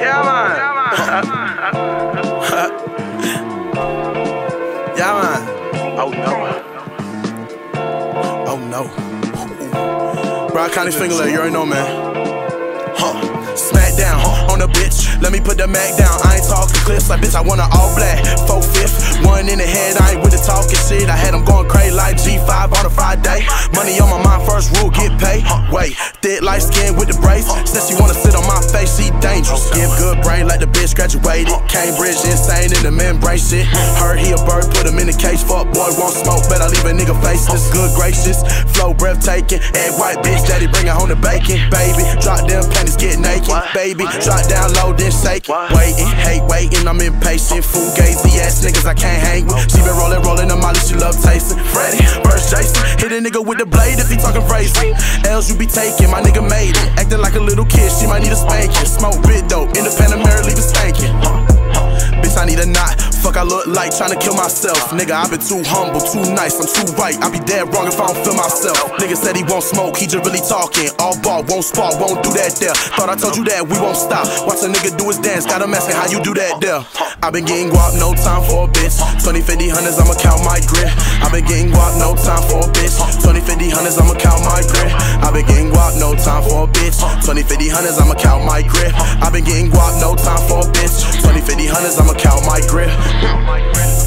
Yeah, man. Yeah, man. Oh, no. Oh, no. Broad County finger leg, you already know, man. Smack down on the bitch. Let me put the Mac down. I ain't talking clips like bitch. I want her all black. 4/5, one in the head. I ain't with the talking shit. I had them going crazy like G5 on a Friday. Money on my mind, first rule, get paid. Wait, thick light skin with the brace. Said she wanna sit on my face, she dangerous. Give good brain like the bitch graduated. Cambridge, insane in the membrane shit. Heard he a bird, put him in the cage. Fuck boy, won't smoke, better leave a nigga faceless. Good gracious, flow breathtaking. Egg white bitch, daddy bring her home to bacon. Baby, drop them panties, get naked. Baby, drop down low, then shake it. Waiting, hate waiting, I'm impatient. Fugazi ass niggas I can't hang with. She been rolling the molly, she love tasting. Freddy, verse Jason, hit a nigga with the blade if he talking crazy. L's you be taking, my nigga made it. Acting like a little kid, she might need a spanking. Smoke bit dope, independent mirror, leave it stankin'. Bitch, I need a knot. Fuck, I look like tryna kill myself. Nigga, I been too humble, too nice, I'm too right. I be dead wrong if I don't feel myself. Nigga said he won't smoke, he just really talking. All ball, won't spark, won't do that there. Thought I told you that we won't stop. Watch a nigga do his dance, got him asking how you do that there. I been getting guap, no time for a bitch. 20, 50, hundreds, I'ma count my grit. I been getting guap, no time for a bitch. 20, 50, hundreds, I'ma count my grit. I been getting guap, no time for a bitch. 20, 50, hundreds, I'ma count my grit. I been getting guap, no time for a bitch. 20, 50, hundreds, I'ma count my grit.